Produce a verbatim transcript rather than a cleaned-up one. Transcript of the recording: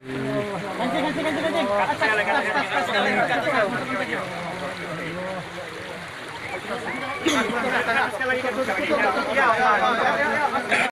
Kancing, kancing, kancing, kancing. Tas, tas, tas, tas, tas, tas. Sekali lagi,